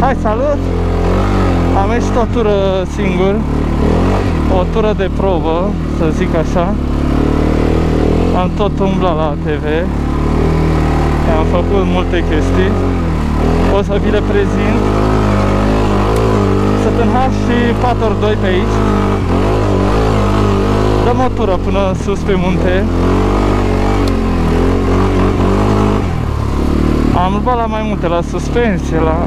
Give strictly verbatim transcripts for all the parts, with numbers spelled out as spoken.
Hai, salut! Am ieșit o tură singur, o tură de probă, să zic așa. Am tot umblat la T V, am făcut multe chestii, o să vi le prezint. Sunt în H și patru ori doi pe aici. Dăm o tură până sus pe munte. Am luat la mai multe, la suspensie, la,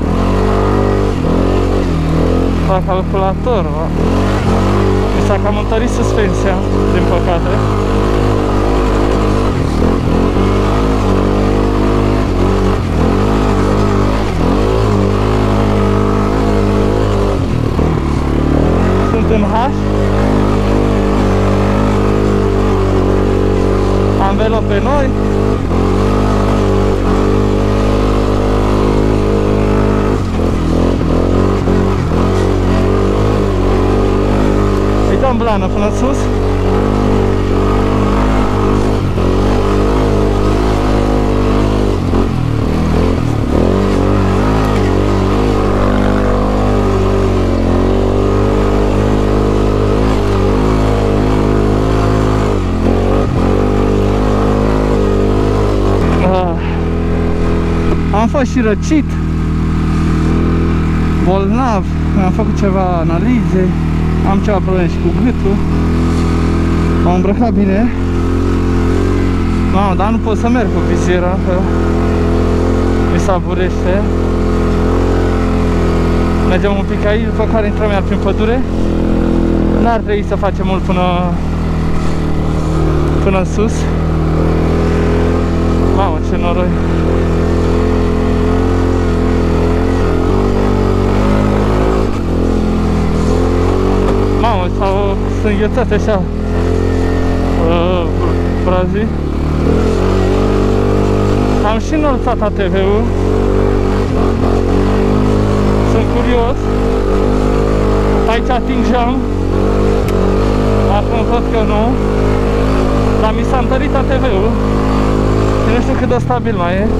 la calculator, la... Mi s-a cam întărit suspensia, din păcate. Sunt în H. Anvelope noi. Îi dăm blană până sus. Am fost și răcit, bolnav, am făcut ceva analize, am ceva probleme și cu gâtul. M-am îmbrăcat bine. Mamă, dar nu pot să merg cu viziera, că mi savurește. Mergem un pic aici, după care intrăm iar prin pădure. N-ar trebui să facem mult până până sus. Mamă, ce noroi! Mamă, s-au înghețat așa uh, brazii. Am și înălțat A T V-ul. Sunt curios. Aici atingeam. Acum văd că nu. Dar mi s-a întărit A T V-ul. Și nu știu cât de stabil mai e.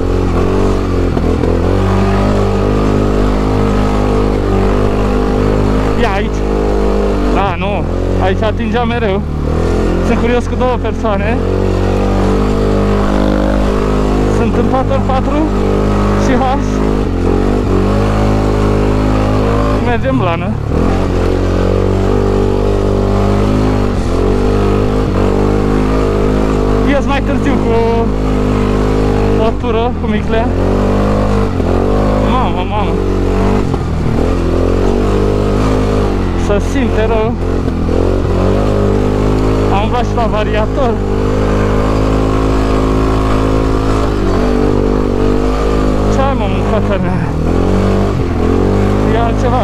Ia aici. Da, nu. Aici atingeam mereu. Sunt curios cu două persoane. Sunt în patru ori patru și H. Mergem blană. Ies mai târziu cu o tură cu Miclea. Mamă, mamă. Se simte rău. Am umblat și la variator. Ce ai, mă, mâncată mea? E altceva.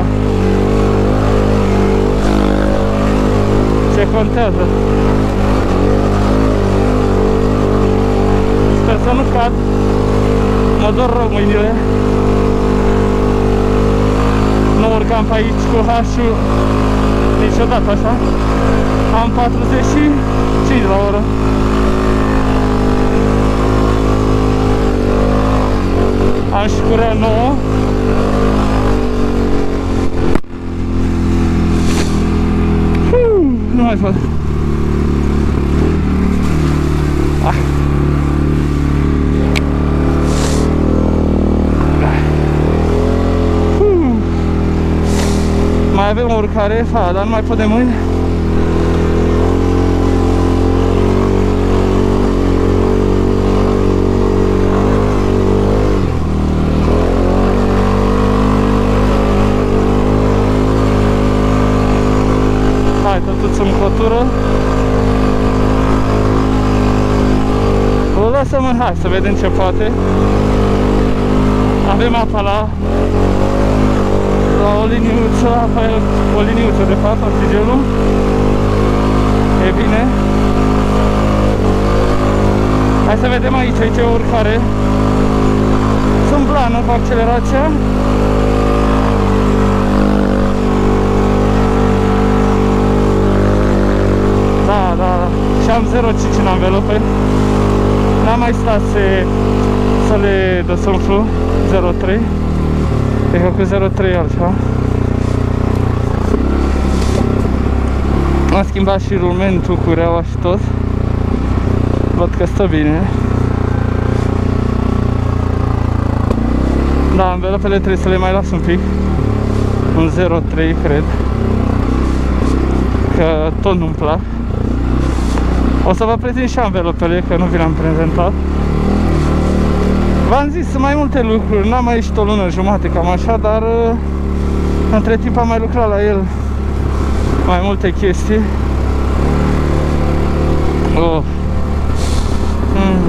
Ce contează? Sper să nu cad. Mă dor rău mâinile. Nu urcam pe aici cu H-ul niciodată așa. Am patruzeci și cinci la oră. Am și curea nouă. Nu mai pot. Ah. Mai avem o urcare, fa, dar nu mai pot de mâini. Hai, totuși în cotură. O lăsăm în hai să vedem ce poate. Avem apa la la o liniuță, apa e o liniuță de fapt, oxigenul. E bine. Hai să vedem aici, aici e o urcare. Sunt blană cu accelerația. Da, da, da. Și am zero virgulă cinci în anvelope. N-am mai stat să, să le desumflu. zero virgulă trei. E că cu zero trei altceva. Am schimbat și rulmentul cu reaua și tot. Văd că stă bine. Da, învelopele trebuie să le mai las un pic. Un zero trei cred. Că tot nu-mi plac. O să vă prezint și învelopele, că nu vi le-am prezentat. V-am zis, sunt mai multe lucruri, n-am mai ieșit o lună jumate cam așa, dar între timp am mai lucrat la el mai multe chestii. Oh. Mm.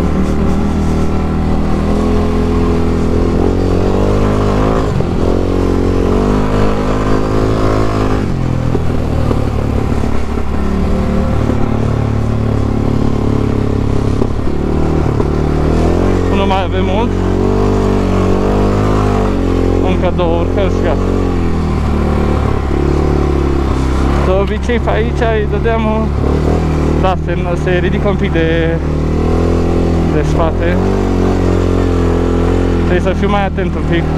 Nu mai avem mult. Încă două urcări și gata. De obicei pe aici îi dădeam o... Da, se, se ridică un pic de, de spate. Trebuie să fiu mai atent un pic.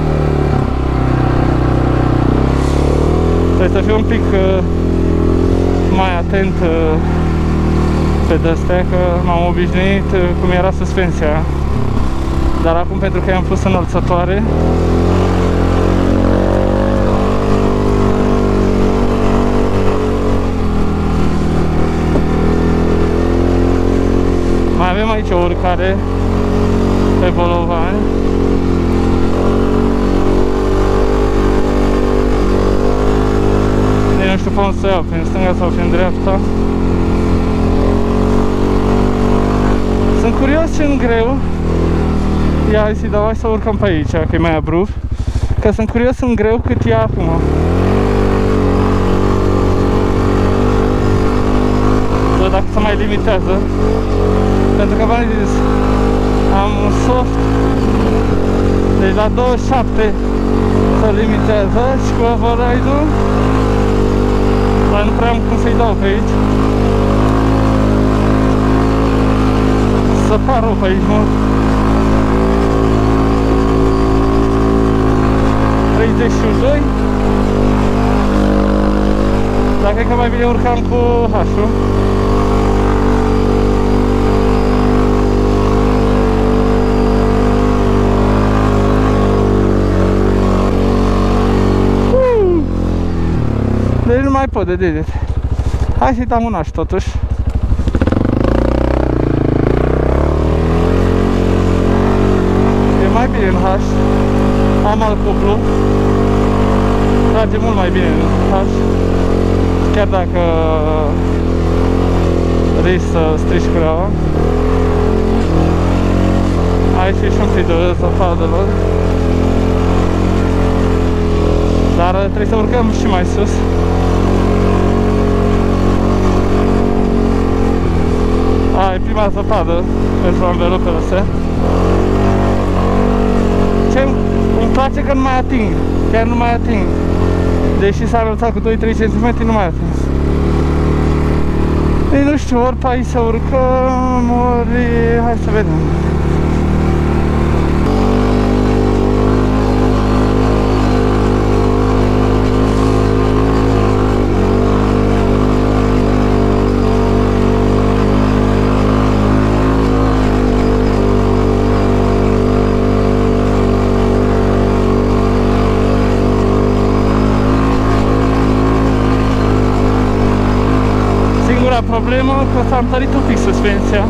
Trebuie să fiu un pic uh, mai atent uh, pe de-astea, că m-am obișnuit uh, cum era suspensia. Dar acum, pentru că i-am pus înălțătoare, mai avem aici o urcare pe bolovani. Nu știu pe unde să iau, prin stânga sau prin dreapta. Sunt curios ce în greu. Ia, hai să-i dau, hai să urcăm pe aici, că e mai abrupt. Că sunt curios în greu cât e acum. Văd dacă se mai limitează. Pentru că v-am zis, am un soft. Deci la douăzeci și șapte se limitează și cu override-ul, dar nu prea am cum să-i dau pe aici. Să par rău pe aici, mă. treizeci și doi. Dar cred că mai bine urcam cu H-ul. Deci nu mai pot de deget. Hai să-i dăm un H totuși. E mai bine în H. Am alt cuplu. Trage mult mai bine în H. Chiar dacă risc să strici cureaua. Aici e și un pic de zăpadă. Dar trebuie să urcăm și mai sus. A, e prima zăpadă pentru anvelopele astea. Ce îmi place că nu mai ating, chiar nu mai ating. Deși s-a înălțat cu doi trei centimetri, nu mai ating. Ei, nu știu, ori pe aici să urcăm, ori... hai să vedem. Problemă că s-a întărit un pic suspensia.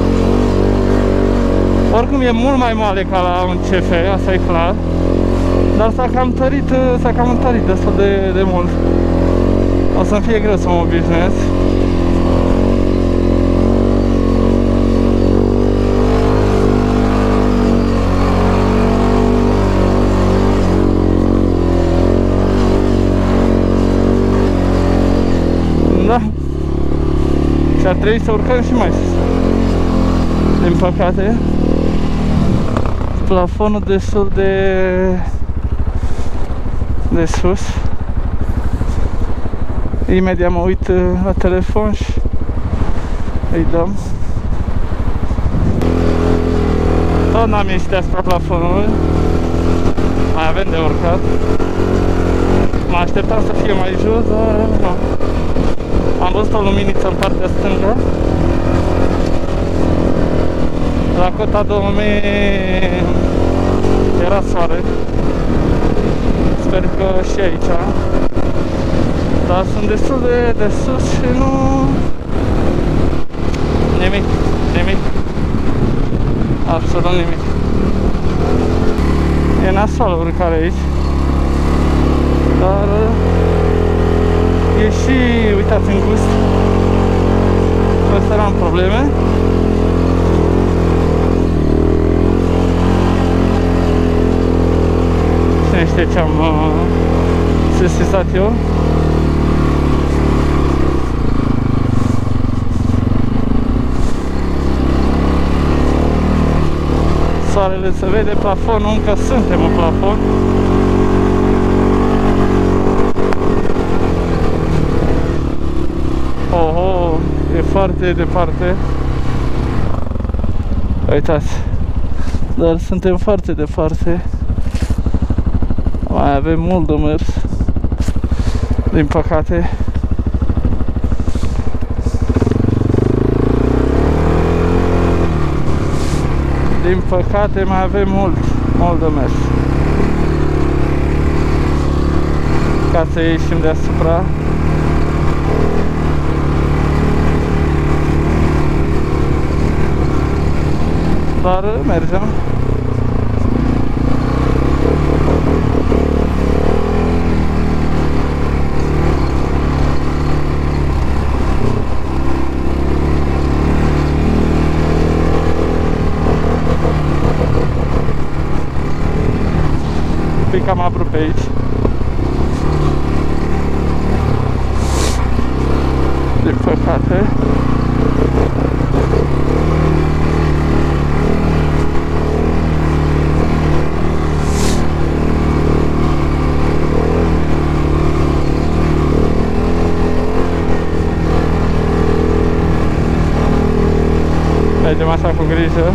Oricum e mult mai moale ca la un C F, asta e clar. Dar s-a cam întărit, s-a cam întărit destul de, de mult. O să-mi fie greu să mă obișnuiesc. Da. Și ar trebui să urcăm și mai sus. Din păcate, plafonul destul de de sus. Imediat mă uit la telefon și îi dăm. Tot n-am ieșit asupra plafonului. Mai avem avem de urcat. Mă așteptam să fie mai jos, dar nu. Am văzut o luminiță în partea stângă. La cota două mii era soare. Sper că și aici. Dar sunt destul de, de sus și nu... Nimic, nimic. Absolut nimic. E nasoală urcare aici. Dar e și, uitați, îngust. Ăsta n-am probleme. Cine știe ce am uh, sesizat eu. Soarele se vede, plafonul, încă suntem în plafon. Oho, e foarte departe. Uitați. Dar suntem foarte departe. Mai avem mult de mers. Din păcate. Din păcate mai avem mult, mult de mers. Ca să ieșim deasupra. Dar mergem. Un pic cam abrupt pe aici. Din păcate. Mergem așa cu grijă.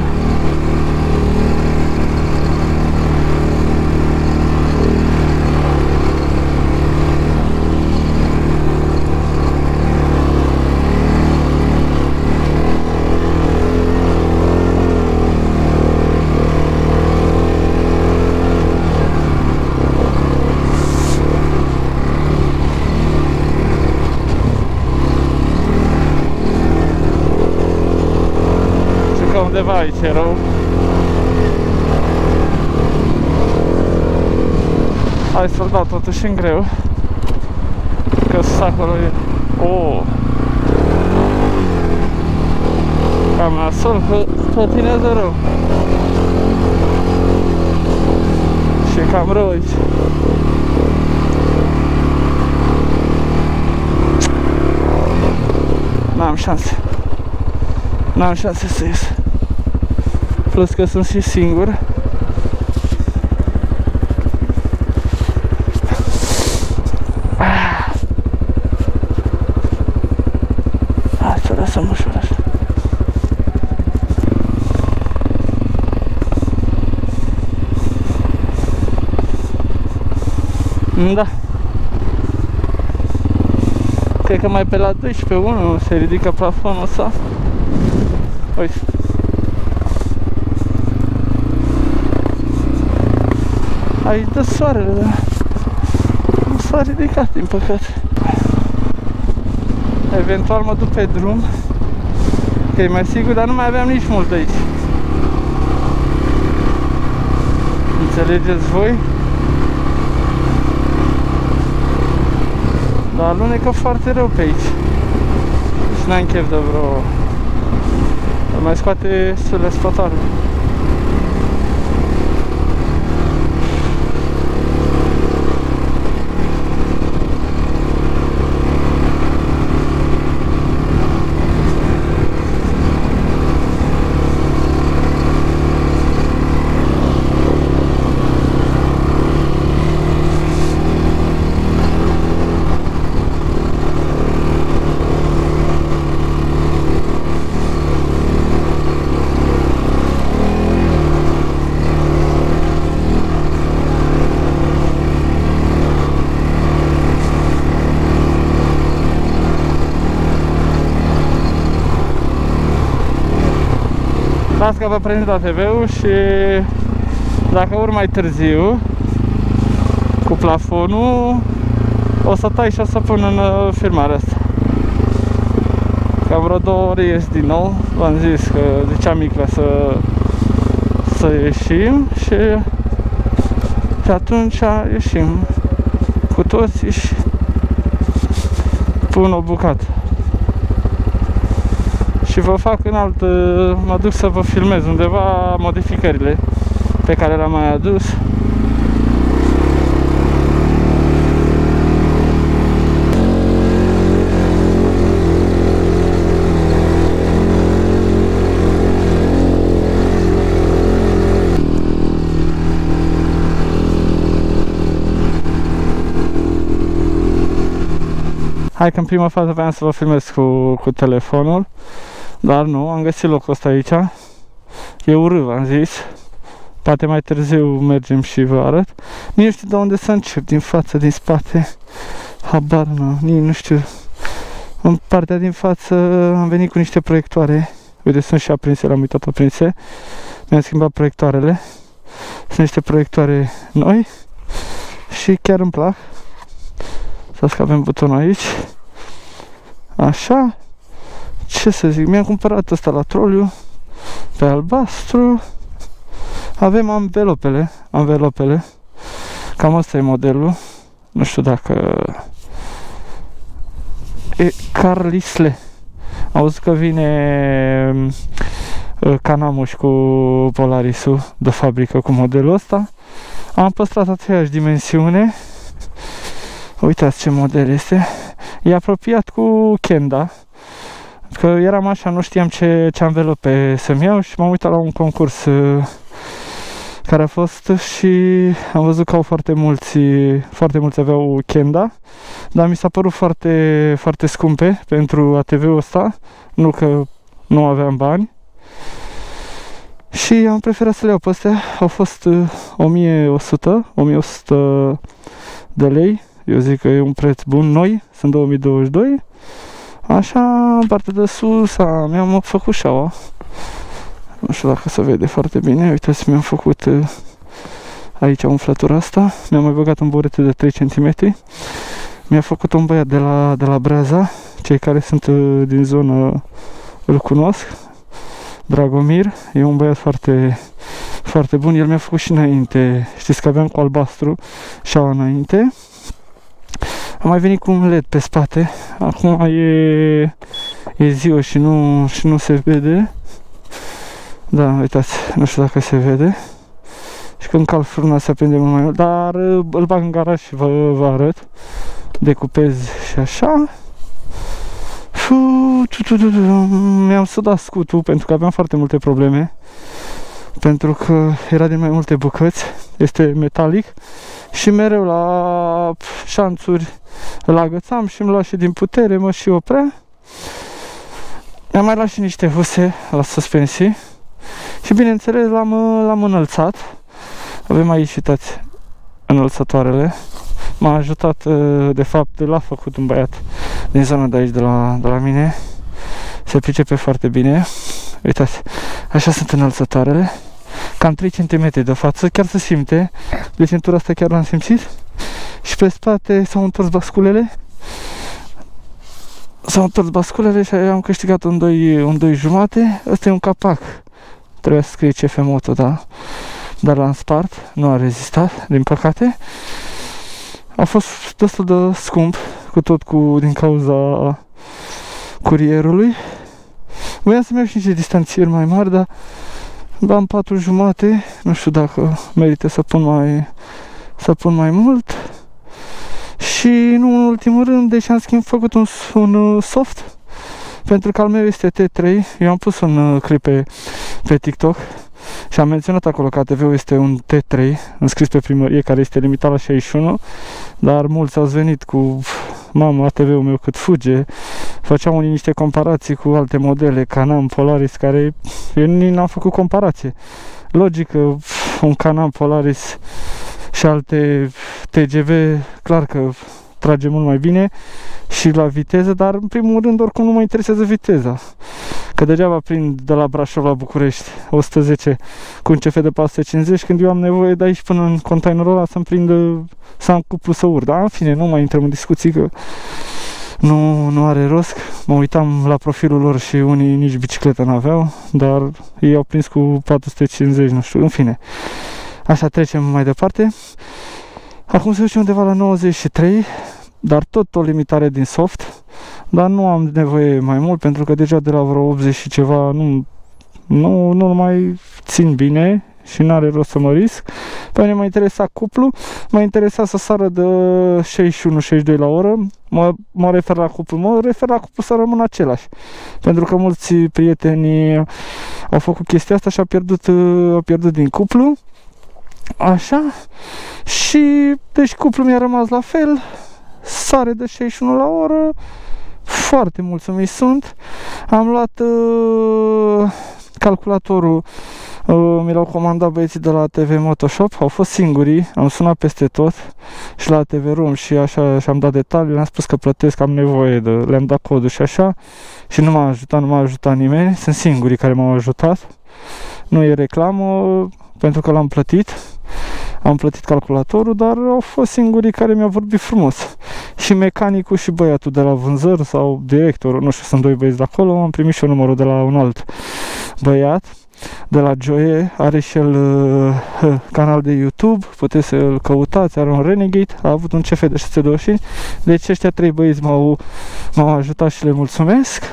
Undeva aici e rău. Hai să-l dau totuși în greu. Că sus acolo e... Oh. Cam nasol că patinează rău. Și e cam rău aici. N-am șanse. N-am șanse să ies. Plus că sunt și singur. Hai să lăsăm ușor așa. Da. Cred că mai pe la doisprezece unu se ridică plafonul ăsta. Uite. Aici dă soarele, dar nu s-a ridicat, din păcate. Eventual mă duc pe drum, că e mai sigur, dar nu mai aveam nici mult de aici. Înțelegeți voi? Dar alunecă foarte rău pe aici. Și n-am chef de vreo... mai scoate sule spătarul. Las că vă prins la T V-ul și dacă urc mai târziu cu plafonul, o să tai și o să pun în filmarea asta. Ca vreo două ore ies din nou. V-am zis că zicea Micla să, să ieșim și, și atunci ieșim cu toți și pun o bucată. Și vă fac în alt, mă duc să vă filmez undeva modificările pe care le-am mai adus. Hai că în prima fază voiam să vă filmez cu, cu telefonul, dar nu, am găsit locul ăsta aici. E urât, v-am zis. Poate mai târziu mergem și vă arăt. Nici nu știu de unde să încep, din față, din spate. Habar nu, nici nu știu. În partea din față am venit cu niște proiectoare. Uite, sunt și aprinse, le-am uitat aprinse. Mi-am schimbat proiectoarele. Sunt niște proiectoare noi și chiar îmi plac. Să că avem butonul aici. Așa. Ce să zic, mi-am cumpărat ăsta la Troliu pe albastru. Avem anvelopele, anvelopele. Cam asta e modelul. Nu știu dacă e Carlisle. Am văzut că vine Canamul și cu Polarisul de fabrică cu modelul ăsta. Am păstrat aceeași dimensiune. Uitați ce model este. E apropiat cu Kenda. Că eram așa, nu știam ce, ce anvelope să-mi iau și m-am uitat la un concurs uh, care a fost și am văzut că au foarte mulți, foarte mulți aveau Kenda, dar mi s-a părut foarte, foarte scumpe pentru A T V-ul ăsta, nu că nu aveam bani. Și am preferat să le iau pe astea, au fost uh, o mie o sută de lei. Eu zic că e un preț bun, noi, sunt două mii douăzeci și doi. Așa, în partea de sus, mi-am făcut șaua. Nu știu dacă se vede foarte bine. Uitați, mi-am făcut aici umflătura asta. Mi-am mai băgat un borete de trei centimetri. Mi-a făcut un băiat de la, de la Breaza. Cei care sunt din zonă îl cunosc. Dragomir. E un băiat foarte, foarte bun. El mi-a făcut și înainte. Știți că aveam cu albastru șaua înainte. Am mai venit cu un L E D pe spate. Acum e, e ziua și nu, și nu se vede. Da, uitați, nu știu dacă se vede. Și când calc frâna se aprinde mult mai mult. Dar îl bag în garaj și vă, vă arăt. Decupez și așa. Mi-am sudat scutul pentru că aveam foarte multe probleme. Pentru că era din mai multe bucăți. Este metalic. Și mereu la șanțuri îl agățam și îmi lua și din putere, mă și oprea. Mi-am mai luat și niște huse la suspensii. Și bineînțeles l-am înălțat. Avem aici, uitați, înălțătoarele. M-a ajutat, de fapt, l-a făcut un băiat din zona de aici, de la, de la mine. Se pricepe foarte bine. Uitați, așa sunt înălțătoarele. Cam trei centimetri de față, chiar se simte. De centura asta chiar l-am simțit. Și pe spate s-au întors basculele. S-au întors basculele și am câștigat un doi, un doi jumate. Ăsta e un capac. Trebuia să scrie C F Moto, da. Dar l-am spart, nu a rezistat, din păcate. A fost destul de scump, cu tot cu din cauza curierului. Voiam să-mi iau și niște distanțieri mai mari, dar am patru jumate, nu știu dacă merită să pun mai, să pun mai mult. Și nu în ultimul rând, deci am schimb făcut un, un soft, pentru că al meu este T trei. Eu am pus un clip pe, pe TikTok și am menționat acolo că A T V-ul este un T trei, înscris pe primărie, care este limitat la șaizeci și unu, dar mulți au venit cu mamă, A T V-ul meu cât fuge. Făceam unii niște comparații cu alte modele, Can-Am, Polaris, care eu nici n-am făcut comparație. Logic că un Can-Am, Polaris și alte T G V, clar că trage mult mai bine și la viteză, dar în primul rând oricum nu mă interesează viteza. Că degeaba prind de la Brașov la București o sută zece cu un C F de patru sute cincizeci când eu am nevoie de aici până în containerul ăla să-mi prind, să am cuplu să urc. Dar în fine, nu mai intrăm în discuții că nu, nu are rost. Mă uitam la profilul lor și unii nici bicicletă n-aveau, dar ei au prins cu patru sute cincizeci, nu știu, în fine. Așa, trecem mai departe. Acum se duce undeva la nouăzeci și trei, dar tot o limitare din soft, dar nu am nevoie mai mult pentru că deja de la vreo optzeci și ceva nu, nu, nu mai țin bine și n-are rost să mă risc. Pe mine m-a interesat cuplu, m-a interesat să sară de șaizeci și unu șaizeci și doi la oră, mă, mă refer la cuplu, mă refer la cuplu să rămână același, pentru că mulți prieteni au făcut chestia asta și au pierdut, au pierdut din cuplu. Așa, și deci cuplul mi-a rămas la fel, sare de șaizeci și unu la oră, foarte mulțumit sunt. Am luat uh, calculatorul, uh, mi l-au comandat băieții de la T V Motoshop, au fost singurii, am sunat peste tot și la T V Room și așa și am dat detalii, le-am spus că plătesc, am nevoie de, le-am dat codul și așa și nu m-a ajutat, nu m-a ajutat nimeni, sunt singurii care m-au ajutat, nu e reclamă pentru că l-am plătit. Am plătit calculatorul, dar au fost singurii care mi-au vorbit frumos. Și mecanicul și băiatul de la vânzări sau directorul, nu știu, sunt doi băieți de acolo, am primit și eu numărul de la un alt băiat, de la Joe, are și el uh, canal de YouTube, puteți să-l căutați, are un Renegade, a avut un C F de șase sute douăzeci și cinci, deci ăștia trei băieți m-au m-au ajutat și le mulțumesc.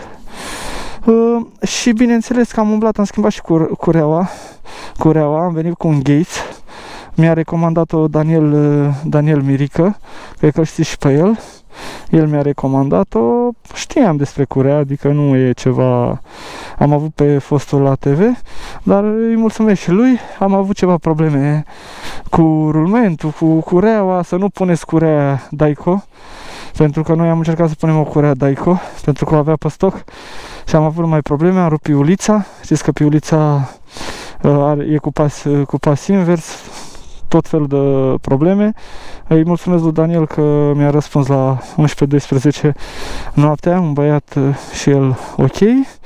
Uh, și bineînțeles că am umblat, am schimbat și cureaua, cureaua, am venit cu un Gates. Mi-a recomandat-o Daniel, Daniel Mirică, cred că știți și pe el. El mi-a recomandat-o, știam despre curea, adică nu e ceva... Am avut pe fostul la T V, dar îi mulțumesc și lui. Am avut ceva probleme cu rulmentul, cu cureaua, să nu puneți curea Daico, pentru că noi am încercat să punem o curea Daico, pentru că o avea pe stoc și am avut mai probleme, am rupt piulița. Știți că piulița are, e cu pas, cu pas invers, tot felul de probleme. Îi mulțumesc lui Daniel că mi-a răspuns la unsprezece doisprezece noaptea, un băiat și el ok.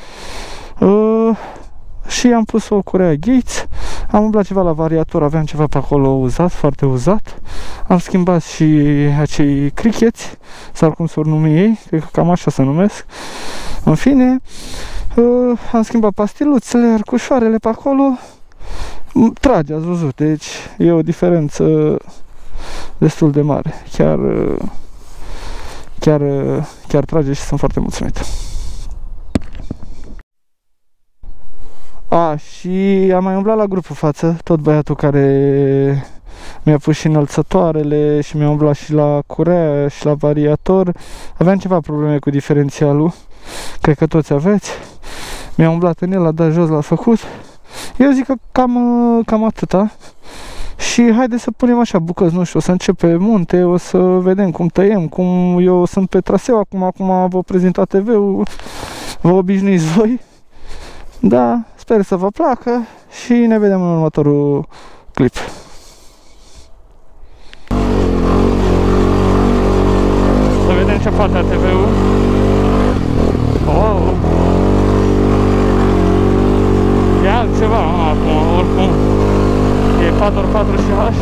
Uh, și am pus o curea Gates, am umblat ceva la variator, aveam ceva pe acolo uzat, foarte uzat. Am schimbat și acei cricheți, sau cum s-or numi ei, cred că cam așa se numesc. În fine, uh, am schimbat pastiluțele, arcușoarele pe acolo. Trage, ați văzut, deci e o diferență destul de mare. Chiar, chiar, chiar trage și sunt foarte mulțumit. A, și am mai umblat la grupul față, tot băiatul care mi-a pus și înălțătoarele și mi-a umblat și la curea și la variator. Aveam ceva probleme cu diferențialul, cred că toți aveți. Mi-a umblat în el, l-a dat jos, l-a făcut. Eu zic că cam, cam atâta. Și haide să punem așa bucăți, nu știu, o să încep pe munte, o să vedem cum tăiem, cum eu sunt pe traseu acum, acum vă prezint A T V-ul, vă obișnuiți voi. Da, sper să vă placă și ne vedem în următorul clip. Să vedem ce face A T V-ul. Oh. E altceva acum, oricum. E patru ori patru și H.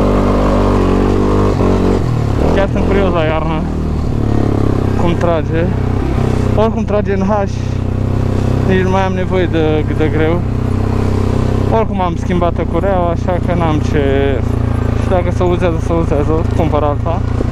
Chiar sunt curios la iarnă cum trage. Oricum trage în H. Nici nu mai am nevoie de, de greu. Oricum am schimbat cureaua, așa că n-am ce... Și dacă se uzează, se uzează, cumpăr alta.